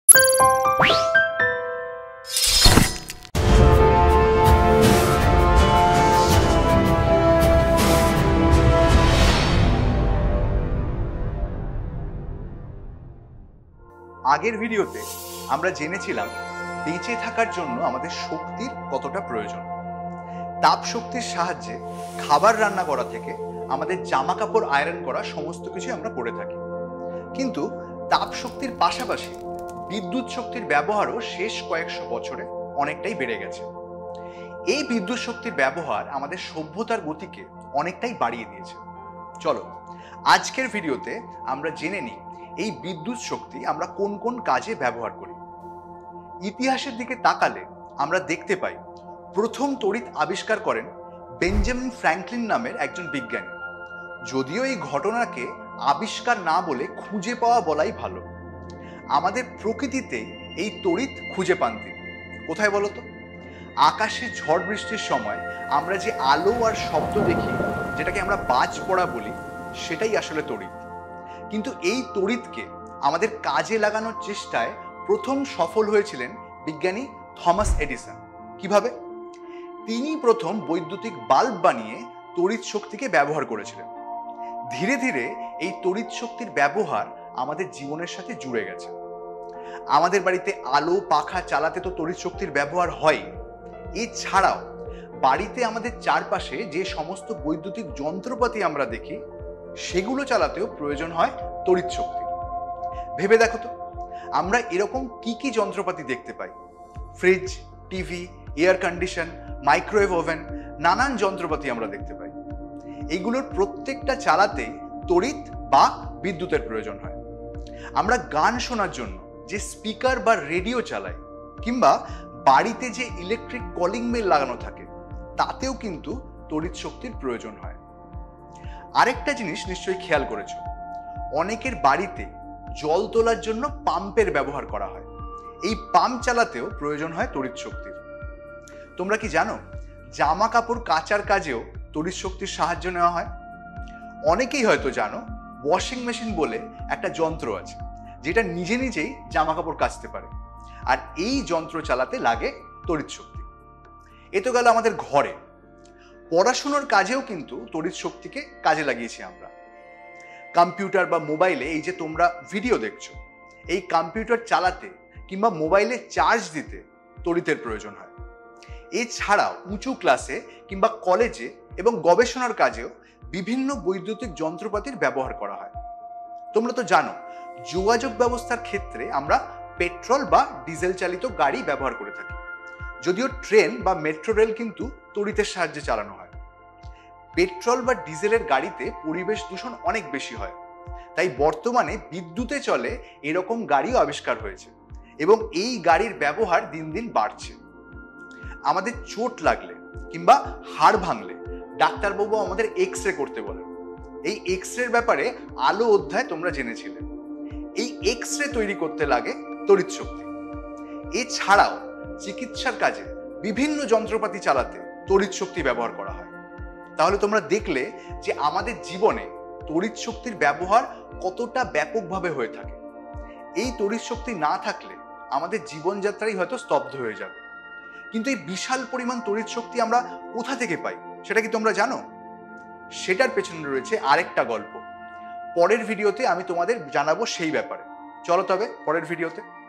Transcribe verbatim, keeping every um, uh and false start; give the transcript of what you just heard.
আগের ভিডিওতে আমরা জেনেছিলাম বেঁচে থাকার জন্য আমাদের শক্তির কতটা প্রয়োজন। তাপ শক্তির সাহায্যে খাবার রান্না করা থেকে আমাদের জামা কাপড় আয়রন করা সমস্ত কিছু আমরা করে থাকি। কিন্তু তাপ শক্তির পাশাপাশি বিদ্যুৎ শক্তির ব্যবহারও শেষ কয়েকশো বছরে অনেকটাই বেড়ে গেছে। এই বিদ্যুৎ শক্তির ব্যবহার আমাদের সভ্যতার গতিকে অনেকটাই বাড়িয়ে দিয়েছে। চলো আজকের ভিডিওতে আমরা জেনে নিই এই বিদ্যুৎ শক্তি আমরা কোন কোন কাজে ব্যবহার করি। ইতিহাসের দিকে তাকালে আমরা দেখতে পাই প্রথম তড়িৎ আবিষ্কার করেন বেঞ্জামিন ফ্র্যাঙ্কলিন নামের একজন বিজ্ঞানী। যদিও এই ঘটনাকে আবিষ্কার না বলে খুঁজে পাওয়া বলাই ভালো। আমাদের প্রকৃতিতে এই তড়িৎ খুঁজে পান তিনি। কোথায় বলতো? আকাশে ঝড় বৃষ্টির সময় আমরা যে আলো আর শব্দ দেখি, যেটাকে আমরা বাজ পড়া বলি, সেটাই আসলে তড়িৎ। কিন্তু এই তড়িৎকে আমাদের কাজে লাগানোর চেষ্টায় প্রথম সফল হয়েছিলেন বিজ্ঞানী থমাস এডিসন। কিভাবে? তিনি প্রথম বৈদ্যুতিক বাল্ব বানিয়ে তড়িৎ শক্তিকে ব্যবহার করেছিলেন। ধীরে ধীরে এই তড়িৎ শক্তির ব্যবহার আমাদের জীবনের সাথে জুড়ে গেছে। আমাদের বাড়িতে আলো পাখা চালাতে তো তড়িৎ শক্তির ব্যবহার হয়। এছাড়াও বাড়িতে আমাদের চারপাশে যে সমস্ত বৈদ্যুতিক যন্ত্রপাতি আমরা দেখি, সেগুলো চালাতেও প্রয়োজন হয় তড়িৎ শক্তি। ভেবে দেখো তো, আমরা এরকম কি কি যন্ত্রপাতি দেখতে পাই? Fridge, TV, air condition, microwave oven, নানান যন্ত্রপাতি আমরা দেখতে পাই। এইগুলোর প্রত্যেকটা চালাতে তড়িৎ বা বিদ্যুতের প্রয়োজন হয়। আমরা গান শোনার জন্য যে স্পিকার বা রেডিও চালাই, কিংবা বাড়িতে যে ইলেকট্রিক কলিং বেল লাগানো থাকে, তাতেও কিন্তু তড়িৎ শক্তির প্রয়োজন হয়। আরেকটা জিনিস নিশ্চয়ই খেয়াল করেছো, অনেকের বাড়িতে জল তোলার জন্য পাম্পের ব্যবহার করা হয়। এই পাম্প চালাতেও প্রয়োজন হয় তড়িৎ শক্তির। তোমরা কি জানো জামা কাপড় কাচার কাজেও তড়িৎ শক্তির সাহায্য নেওয়া হয়? অনেকেই হয়তো জানো ওয়াশিং মেশিন বলে একটা যন্ত্র আছে, যেটা নিজে নিজেই জামা কাপড় কাচতে পারে, আর এই যন্ত্র চালাতে লাগে তড়িৎ শক্তি। এ তো গেল আমাদের ঘরে। পড়াশোনার কাজেও কিন্তু তড়িৎ শক্তিকে কাজে লাগিয়েছি আমরা। কম্পিউটার বা মোবাইলে এই যে তোমরা ভিডিও দেখছো, এই কম্পিউটার চালাতে কিংবা মোবাইলে চার্জ দিতে তড়িতের প্রয়োজন হয়। এছাড়াও উঁচু ক্লাসে কিংবা কলেজে এবং গবেষণার কাজেও বিভিন্ন বৈদ্যুতিক যন্ত্রপাতির ব্যবহার করা হয়। তোমরা তো জানো যোগাযোগ ব্যবস্থার ক্ষেত্রে আমরা পেট্রোল বা ডিজেল চালিত গাড়ি ব্যবহার করে থাকি। যদিও ট্রেন বা মেট্রো রেল কিন্তু তড়িতের সাহায্যে চালানো হয়। পেট্রোল বা ডিজেলের গাড়িতে পরিবেশ দূষণ অনেক বেশি হয়, তাই বর্তমানে বিদ্যুতে চলে এরকম গাড়িও আবিষ্কার হয়েছে এবং এই গাড়ির ব্যবহার দিন দিন বাড়ছে। আমাদের চোট লাগলে কিংবা হাড় ভাঙলে ডাক্তারবাবু আমাদের এক্স রে করতে বলেন। এই এক্স রের ব্যাপারে আলো অধ্যায় তোমরা জেনেছিলে। এই এক্স রে তৈরি করতে লাগে তড়িৎ শক্তি। এছাড়াও চিকিৎসার কাজে বিভিন্ন যন্ত্রপাতি চালাতে তড়িৎ শক্তি ব্যবহার করা হয়। তাহলে তোমরা দেখলে যে আমাদের জীবনে তড়িৎ শক্তির ব্যবহার কতটা ব্যাপকভাবে হয়ে থাকে। এই তড়িৎ শক্তি না থাকলে আমাদের জীবনযাত্রাই হয়তো স্তব্ধ হয়ে যাবে। কিন্তু এই বিশাল পরিমাণ তড়িৎ শক্তি আমরা কোথা থেকে পাই, সেটা কি তোমরা জানো? সেটার পেছনে রয়েছে আরেকটা গল্প। পরের ভিডিওতে আমি তোমাদের জানাবো সেই ব্যাপারে। চলো তবে পরের ভিডিওতে।